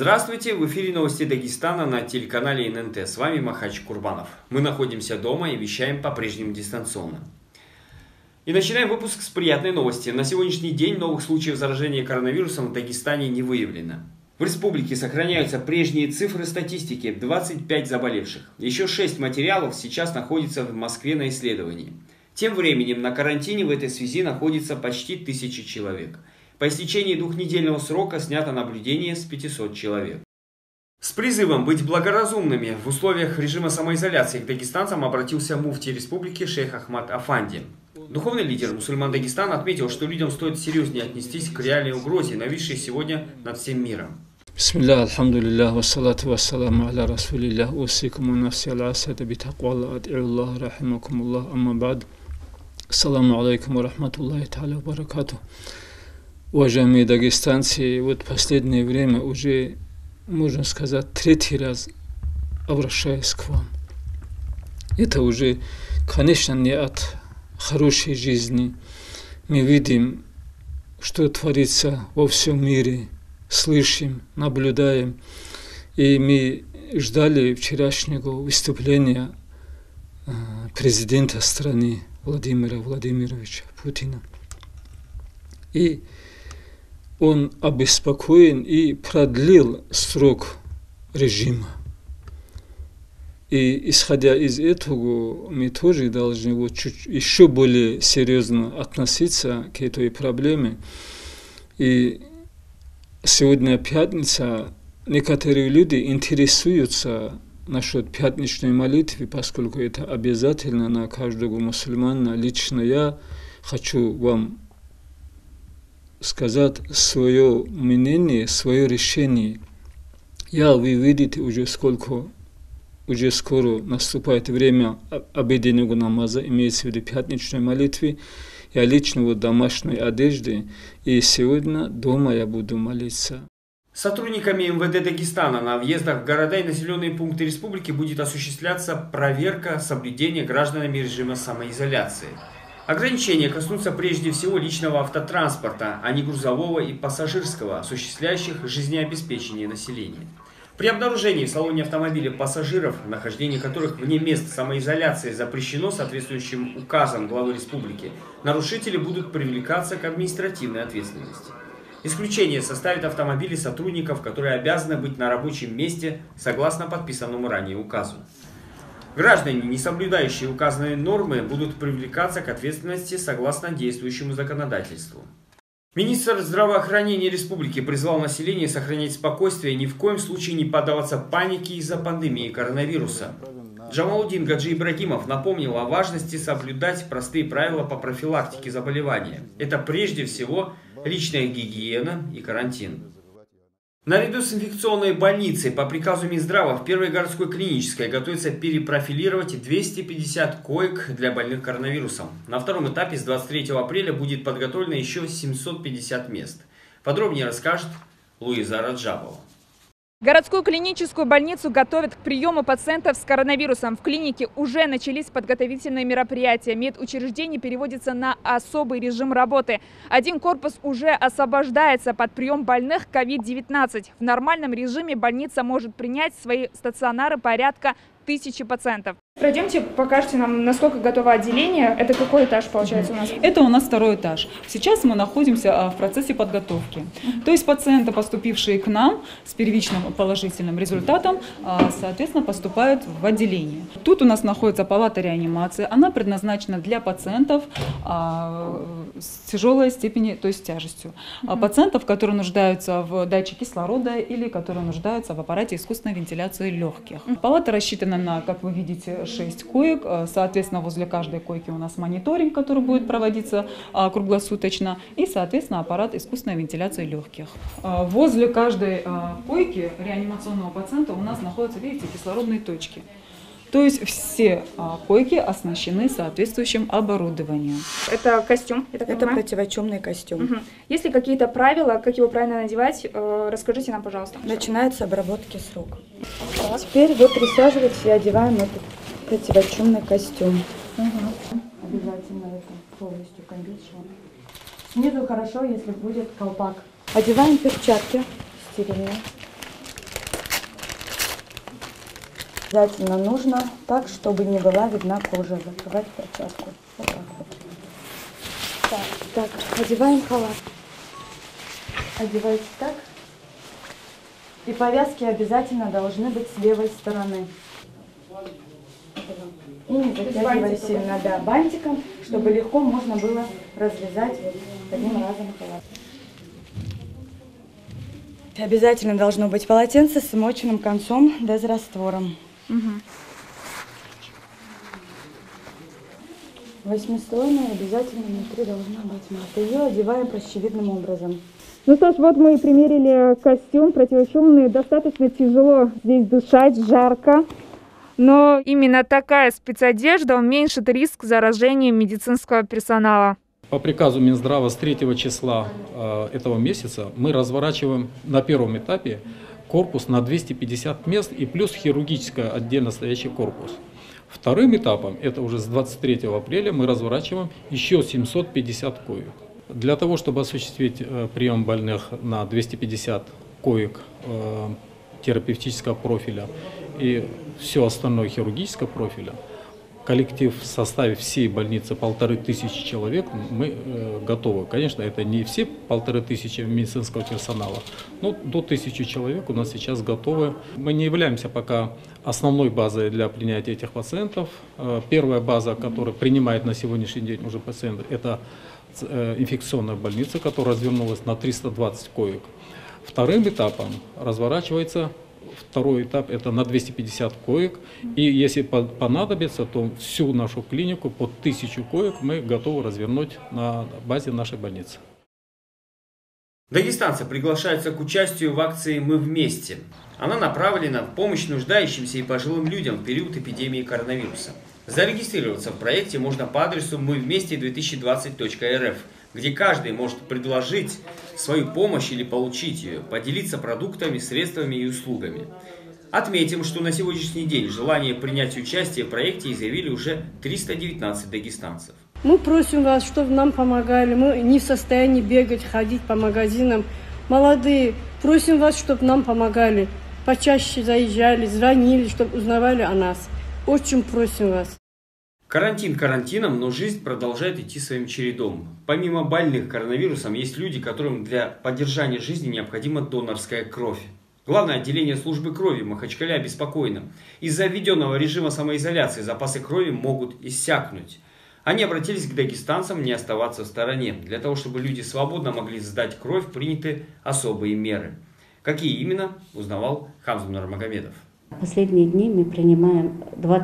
Здравствуйте! В эфире новости Дагестана на телеканале ННТ. С вами Махач Курбанов. Мы находимся дома и вещаем по-прежнему дистанционно. И начинаем выпуск с приятной новости. На сегодняшний день новых случаев заражения коронавирусом в Дагестане не выявлено. В республике сохраняются прежние цифры статистики – 25 заболевших. Еще 6 материалов сейчас находятся в Москве на исследовании. Тем временем на карантине в этой связи находится почти 1000 человек. По истечении двухнедельного срока снято наблюдение с 500 человек. С призывом быть благоразумными в условиях режима самоизоляции к дагестанцам обратился муфти республики шейх Ахмад Афанди. Духовный лидер мусульман Дагестана отметил, что людям стоит серьезнее отнестись к реальной угрозе, нависшей сегодня над всем миром. Бисмилlah, алхамдулиллах, вассалату вассаламу аля расулиллах, усикуму нафси аль-асада битаквалла, ад'иуллах, рахимакумуллах, амма бад. Ассаламу алейкум ва рахматуллахи та'аля ва баракату. Уважаемые дагестанцы, вот в последнее время уже, можно сказать, 3-й раз обращаюсь к вам. Это уже, конечно, не от хорошей жизни. Мы видим, что творится во всем мире, слышим, наблюдаем. И мы ждали вчерашнего выступления президента страны Владимира Владимировича Путина. И он обеспокоен и продлил срок режима. И исходя из этого, мы тоже должны вот еще более серьезно относиться к этой проблеме. И сегодня пятница, некоторые люди интересуются насчет пятничной молитвы, поскольку это обязательно на каждого мусульманина. Лично я хочу вам сказать свое мнение, свое решение. Вы видите уже уже скоро наступает время обеденного намаза, имеется в виду пятничной молитвы. Я лично в домашней одежде, и сегодня дома я буду молиться. Сотрудниками МВД Дагестана на въездах в города и населенные пункты республики будет осуществляться проверка соблюдения гражданами режима самоизоляции. Ограничения коснутся прежде всего личного автотранспорта, а не грузового и пассажирского, осуществляющих жизнеобеспечение населения. При обнаружении в салоне автомобиля пассажиров, нахождение которых вне мест самоизоляции запрещено соответствующим указом главы республики, нарушители будут привлекаться к административной ответственности. Исключение составят автомобили сотрудников, которые обязаны быть на рабочем месте согласно подписанному ранее указу. Граждане, не соблюдающие указанные нормы, будут привлекаться к ответственности согласно действующему законодательству. Министр здравоохранения республики призвал население сохранять спокойствие и ни в коем случае не поддаваться панике из-за пандемии коронавируса. Джамалудин Гаджи Ибрагимов напомнил о важности соблюдать простые правила по профилактике заболевания. Это прежде всего личная гигиена и карантин. Наряду с инфекционной больницей по приказу Минздрава в первой городской клинической готовится перепрофилировать 250 коек для больных коронавирусом. На втором этапе с 23 апреля будет подготовлено еще 750 мест. Подробнее расскажет Луиза Раджабова. Городскую клиническую больницу готовят к приему пациентов с коронавирусом. В клинике уже начались подготовительные мероприятия. Медучреждение переводится на особый режим работы. Один корпус уже освобождается под прием больных COVID-19. В нормальном режиме больница может принять в свои стационары порядка 1000 пациентов. Пройдемте, покажите нам, насколько готово отделение. Это какой этаж получается у нас? Это у нас 2-й этаж. Сейчас мы находимся в процессе подготовки. То есть пациенты, поступившие к нам с первичным положительным результатом, соответственно, поступают в отделение. Тут у нас находится палата реанимации. Она предназначена для пациентов с тяжелой степени, то есть тяжестью. Пациентов, которые нуждаются в датчике кислорода или которые нуждаются в аппарате искусственной вентиляции легких. Палата рассчитана на, как вы видите, 6 коек. Соответственно, возле каждой койки у нас мониторинг, который будет проводиться круглосуточно. И, соответственно, аппарат искусственной вентиляции легких. Возле каждой койки реанимационного пациента у нас находятся, видите, кислородные точки. То есть все койки оснащены соответствующим оборудованием. Это костюм? Это противочумный костюм. Угу. Есть ли какие-то правила, как его правильно надевать? Расскажите нам, пожалуйста. Начинается с обработки с рук. Теперь вы присаживаетесь и одеваем этот противочумный костюм. Угу. Обязательно это полностью комбинировано. Снизу хорошо, если будет колпак. Одеваем перчатки стерильные. Обязательно нужно так, чтобы не была видна кожа. Закрывать перчатку. Вот так вот. Так, одеваем халат. Одевайте так. И повязки обязательно должны быть с левой стороны. И не затягивай сильно, да, бантиком, чтобы легко можно было развязать вот одним разом халат. Обязательно должно быть полотенце с смоченным концом дезраствором. Восьмислойная, обязательно внутри должна быть мата. Ее одеваем прощевидным образом. Ну что ж, вот мы и примерили костюм противошумный. Достаточно тяжело здесь дышать, жарко. Но именно такая спецодежда уменьшит риск заражения медицинского персонала. По приказу Минздрава с 3 числа этого месяца мы разворачиваем на первом этапе корпус на 250 мест и плюс хирургический отдельно стоящий корпус. Вторым этапом, это уже с 23 апреля, мы разворачиваем еще 750 коек. Для того, чтобы осуществить прием больных на 250 коек терапевтического профиля и все остальное хирургического профиля, коллектив в составе всей больницы 1500 человек, мы готовы. Конечно, это не все 1500 медицинского персонала, но до 1000 человек у нас сейчас готовы. Мы не являемся пока основной базой для принятия этих пациентов. Первая база, которая принимает на сегодняшний день уже пациентов, это инфекционная больница, которая развернулась на 320 коек. Вторым этапом разворачивается второй этап, это на 250 коек. И если понадобится, то всю нашу клинику по 1000 коек мы готовы развернуть на базе нашей больницы. Дагестанцы приглашаются к участию в акции «Мы вместе». Она направлена в помощь нуждающимся и пожилым людям в период эпидемии коронавируса. Зарегистрироваться в проекте можно по адресу мывместе2020.рф, где каждый может предложить свою помощь или получить ее, поделиться продуктами, средствами и услугами. Отметим, что на сегодняшний день желание принять участие в проекте изъявили уже 319 дагестанцев. Мы просим вас, чтобы нам помогали. Мы не в состоянии бегать, ходить по магазинам. Молодые, просим вас, чтобы нам помогали. Почаще заезжали, звонили, чтобы узнавали о нас. Очень просим вас. Карантин карантином, но жизнь продолжает идти своим чередом. Помимо больных коронавирусом, есть люди, которым для поддержания жизни необходима донорская кровь. Главное отделение службы крови в Махачкале обеспокоено. Из-за введенного режима самоизоляции запасы крови могут иссякнуть. Они обратились к дагестанцам не оставаться в стороне. Для того, чтобы люди свободно могли сдать кровь, приняты особые меры. Какие именно, узнавал Хамза Нурмагомедов. Последние дни мы принимаем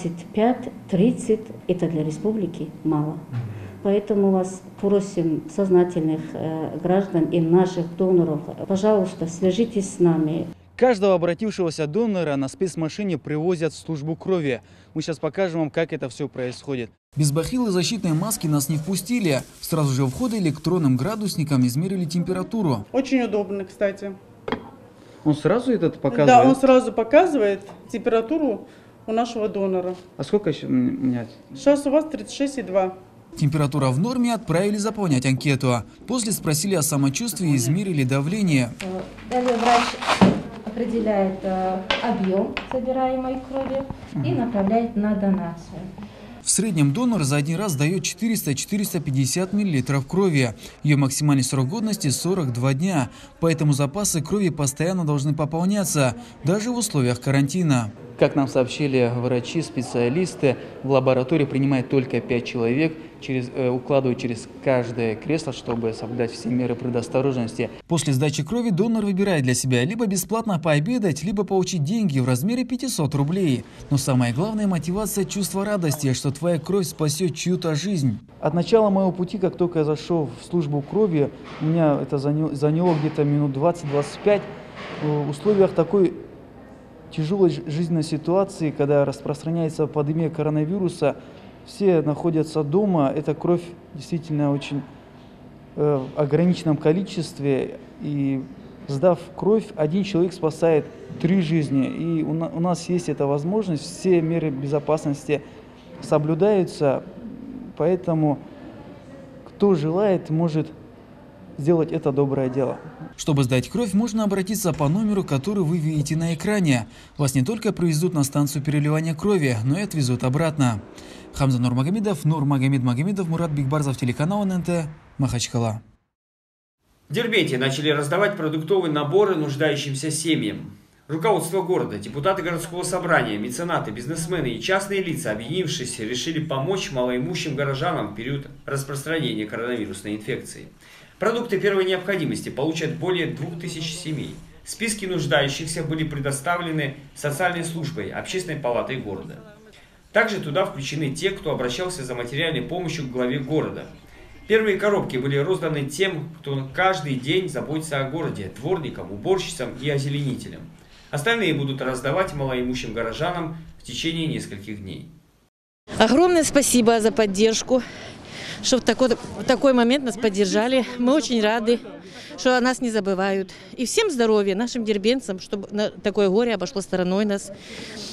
25-30, это для республики мало. Поэтому вас просим, сознательных граждан и наших доноров, пожалуйста, свяжитесь с нами. Каждого обратившегося донора на спецмашине привозят в службу крови. Мы сейчас покажем вам, как это все происходит. Без бахил и защитной маски нас не впустили. Сразу же у входа электронным градусником измерили температуру. Очень удобно, кстати. Он сразу этот показывает? Да, он сразу показывает температуру у нашего донора. А сколько еще менять? Сейчас у вас 36,2. Температура в норме, отправили заполнять анкету. После спросили о самочувствии и измерили давление. Далее врач определяет объем собираемой крови и направляет на донацию. В среднем донор за один раз дает 400-450 мл крови. Ее максимальный срок годности 42 дня. Поэтому запасы крови постоянно должны пополняться, даже в условиях карантина. Как нам сообщили врачи, специалисты, в лаборатории принимает только 5 человек, укладывают через каждое кресло, чтобы соблюдать все меры предосторожности. После сдачи крови донор выбирает для себя либо бесплатно пообедать, либо получить деньги в размере 500 рублей. Но самое главное – мотивация, чувство радости, что твоя кровь спасет чью-то жизнь. От начала моего пути, как только я зашел в службу крови, у меня это заняло где-то минут 20-25. В условиях такой тяжелой жизненной ситуации, когда распространяется пандемия коронавируса, все находятся дома, эта кровь действительно очень в ограниченном количестве, и сдав кровь, один человек спасает 3 жизни. И у нас есть эта возможность, все меры безопасности соблюдаются, поэтому кто желает, может сделать это доброе дело. Чтобы сдать кровь, можно обратиться по номеру, который вы видите на экране. Вас не только привезут на станцию переливания крови, но и отвезут обратно. Хамза Нурмагомедов, Нурмагомед Магомедов, Мурат Бигбарзов, телеканал ННТ, Махачкала. В Дербенте начали раздавать продуктовые наборы нуждающимся семьям. Руководство города, депутаты городского собрания, меценаты, бизнесмены и частные лица, объединившись, решили помочь малоимущим горожанам в период распространения коронавирусной инфекции. Продукты первой необходимости получат более 2000 семей. Списки нуждающихся были предоставлены социальной службой, общественной палатой города. Также туда включены те, кто обращался за материальной помощью к главе города. Первые коробки были розданы тем, кто каждый день заботится о городе, дворникам, уборщицам и озеленителям. Остальные будут раздавать малоимущим горожанам в течение нескольких дней. Огромное спасибо за поддержку, что в такой момент нас поддержали. Мы очень рады, что о нас не забывают. И всем здоровья нашим дербенцам, чтобы такое горе обошло стороной нас.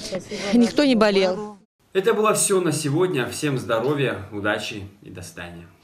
Никто не болел. Это было все на сегодня. Всем здоровья, удачи и до свидания.